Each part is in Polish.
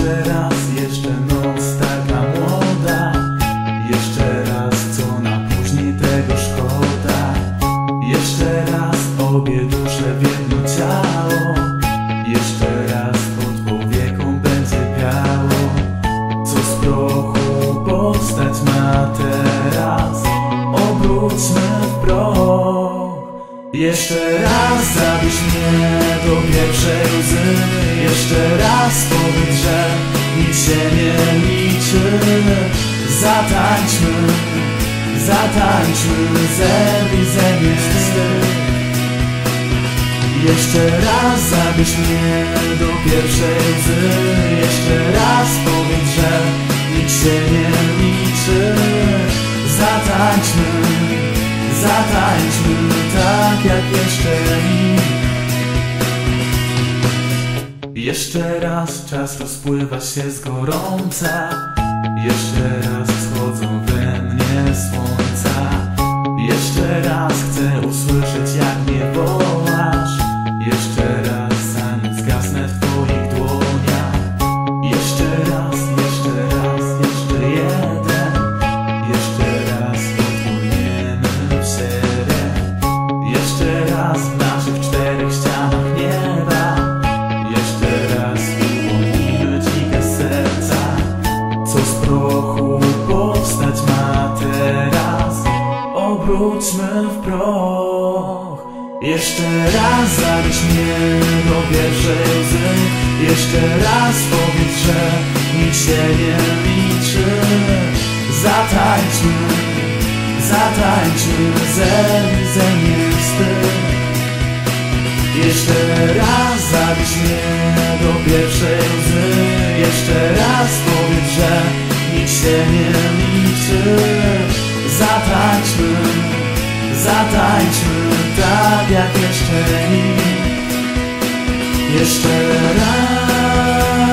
Jeszcze raz, jeszcze noc taka młoda. Jeszcze raz, co na później tego szkoda. Jeszcze raz, obie dusze w jedno ciało. Jeszcze raz, pod powieką będzie biało. Co z prochu powstać ma teraz, obróćmy w proch. Jeszcze raz zabierz mnie do pierwszej łzy. Jeszcze raz powiedz, że nic się nie liczy. Zatańczmy, zatańczmy, zerwij ze mnie wstyd. Jeszcze raz zabierz mnie do pierwszej łzy. Jeszcze raz powiedz, że nic się nie liczy. Zatańczmy, zatańczmy tak jak jeszcze nikt. Jeszcze raz czas rozpływa się z gorąca. Jeszcze raz wschodzą we mnie słońca. Jeszcze raz chcę usłyszeć, jak mnie wołasz. Jeszcze raz, zanim zgasnę w twoich dłoniach. Jeszcze raz, jeszcze jeden. Jeszcze raz odpłyniemy w siebie. Jeszcze raz w naszych czterech ścianach nieba. Jeszcze raz uwolnimy dzikie serca. Co z prochu powstać ma teraz, obróćmy w proch. Jeszcze raz zabierz mnie do pierwszej łzy. Jeszcze raz powiedz, że nic się nie liczy. Zatańczmy, zatańczmy, zerwij ze mnie wstyd. Jeszcze raz zabierz mnie do pierwszej łzy. Jeszcze raz powiedz, że nic się nie liczy. Zatańczmy, zatańczmy tak jak jeszcze nikt. Jeszcze raz.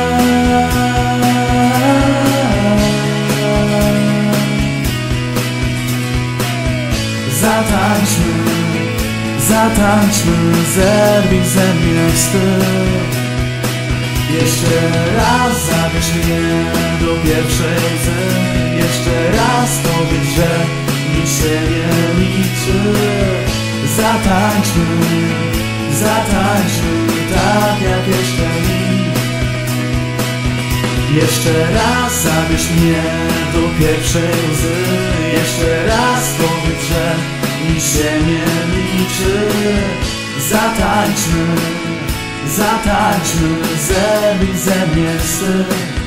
Zatańczmy, zatańczmy, zerwij ze mnie wstyd. Jeszcze raz zabierz mnie do pierwszej łzy. Jeszcze raz powiedz, że nic się nie liczy. Zatańczmy, zatańczmy tak jak jeszcze nikt. Jeszcze raz zabierz mnie do pierwszej łzy. Jeszcze raz powiedz, że nic się nie liczy. Zatańczmy, zatańczmy, zerwij ze mnie wstyd.